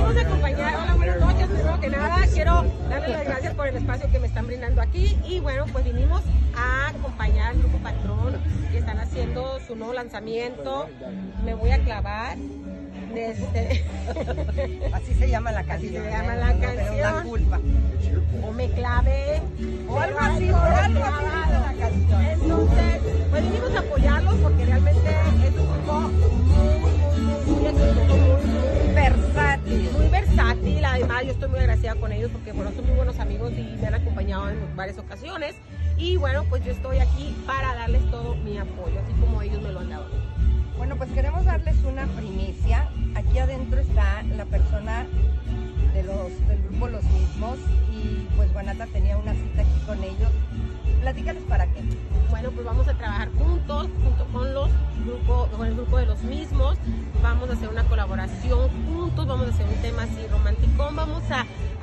vamos a acompañar. Hola, buenas noches. Primero que nada, quiero darles las gracias por el espacio que me están brindando aquí. Y bueno, pues vinimos a acompañar al Grupo Patrón, que están haciendo su nuevo lanzamiento. Me voy a clavar. Así se llama la canción. Así se llama la canción. Pero una culpa. O me clave. O algo así, por algo así dice la canción. Entonces, pues vinimos a apoyarlos porque realmente es un grupo muy versátil. Muy versátil. Además, yo estoy muy agradecida con ellos porque bueno, son muy buenos amigos y me han acompañado en varias ocasiones. Y bueno, pues yo estoy aquí para darles todo mi apoyo, así como ellos me lo han dado. Bueno, pues queremos darles una primicia. Aquí adentro está la persona del grupo Los Mismos y pues Guanata tenía una cita aquí con ellos. Platícanos para qué. Bueno, pues vamos a trabajar juntos, junto con el grupo de Los Mismos. Vamos a hacer una colaboración juntos, vamos a hacer un tema así romántico. Vamos a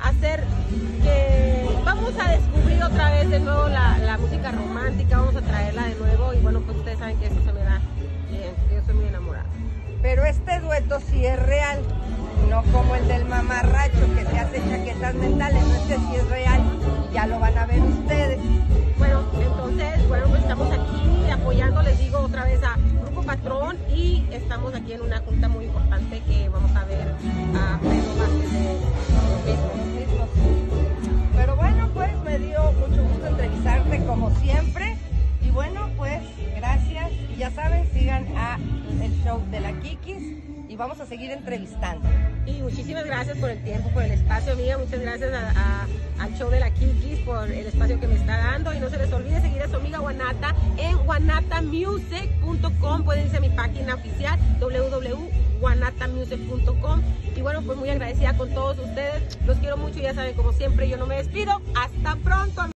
descubrir otra vez de nuevo la música romántica, vamos a traerla de nuevo y bueno, pues ustedes saben que eso se me da bien, yo soy muy enamorada. Pero este dueto sí es real, no como el del mamarracho que se hace chaquetas mentales, no, este sí es real, ya lo van a ver ustedes. Bueno, entonces, bueno, pues estamos aquí apoyando, les digo otra vez a Grupo Patrón y estamos aquí en una junta muy importante que vamos a ver a Pedro Vázquez de Los Mismos. Pero bueno, pues me dio mucho gusto entrevistarte como siempre y bueno, pues gracias y ya saben, sigan a el show de la Kikis y vamos a seguir entrevistando. Y muchísimas gracias por el tiempo, por el espacio, amiga. Muchas gracias al show de la Kikis por el espacio que me está dando. Y no se les olvide seguir a su amiga Guanata en guanatamusic.com. Pueden irse a mi página oficial www.guanatamusic.com. Y bueno, pues muy agradecida con todos ustedes. Los quiero mucho y ya saben, como siempre, yo no me despido. Hasta pronto.